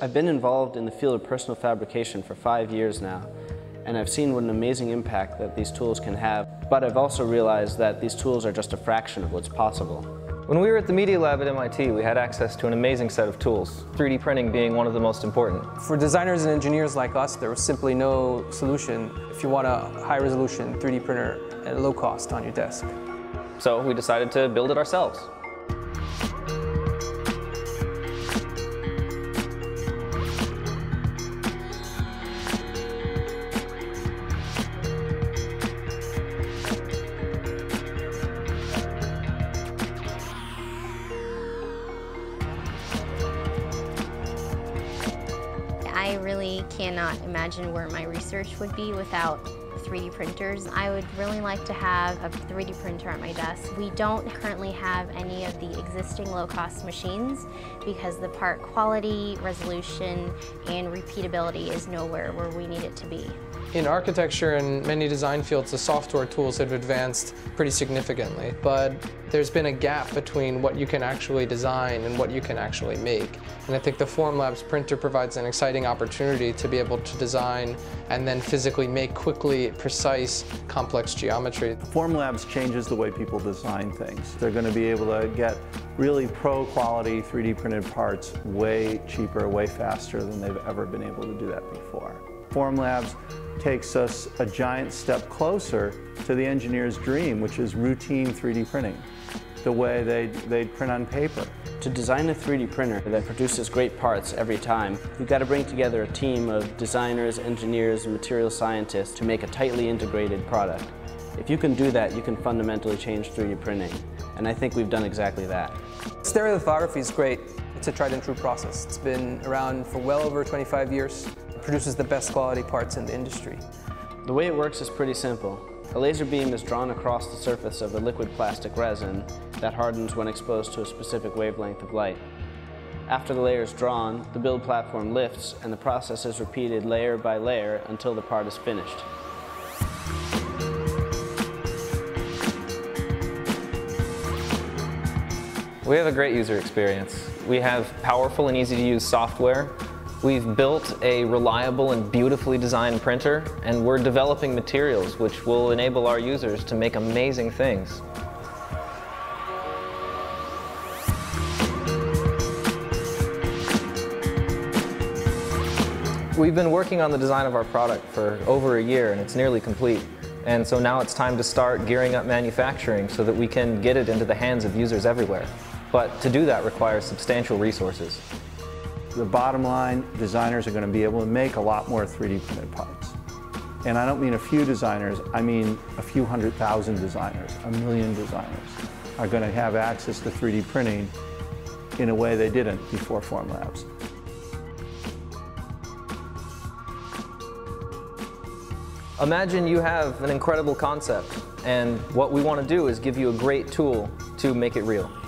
I've been involved in the field of personal fabrication for 5 years now, and I've seen what an amazing impact that these tools can have, but I've also realized that these tools are just a fraction of what's possible. When we were at the Media Lab at MIT, we had access to an amazing set of tools, 3D printing being one of the most important. For designers and engineers like us, there was simply no solution if you want a high-resolution 3D printer at low cost on your desk. So we decided to build it ourselves. I really cannot imagine where my research would be without 3D printers. I would really like to have a 3D printer at my desk. We don't currently have any of the existing low-cost machines because the part quality, resolution, and repeatability is nowhere where we need it to be. In architecture and many design fields, the software tools have advanced pretty significantly, but there's been a gap between what you can actually design and what you can actually make. And I think the Formlabs printer provides an exciting opportunity to be able to design and then physically make quickly precise, complex geometry. Formlabs changes the way people design things. They're going to be able to get really pro-quality 3D printed parts way cheaper, way faster than they've ever been able to do that before. Formlabs takes us a giant step closer to the engineer's dream, which is routine 3D printing, the way they'd print on paper. To design a 3D printer that produces great parts every time, you've got to bring together a team of designers, engineers, and material scientists to make a tightly integrated product. If you can do that, you can fundamentally change 3D printing, and I think we've done exactly that. Stereolithography is great. It's a tried and true process. It's been around for well over 25 years. It produces the best quality parts in the industry. The way it works is pretty simple. A laser beam is drawn across the surface of a liquid plastic resin that hardens when exposed to a specific wavelength of light. After the layer is drawn, the build platform lifts and the process is repeated layer by layer until the part is finished. We have a great user experience. We have powerful and easy to use software. We've built a reliable and beautifully designed printer, and we're developing materials which will enable our users to make amazing things. We've been working on the design of our product for over a year, and it's nearly complete. And so now it's time to start gearing up manufacturing so that we can get it into the hands of users everywhere. But to do that requires substantial resources. The bottom line, designers are going to be able to make a lot more 3D printed parts. And I don't mean a few designers, I mean a few 100,000 designers, 1 million designers are going to have access to 3D printing in a way they didn't before Formlabs. Imagine you have an incredible concept, and what we want to do is give you a great tool to make it real.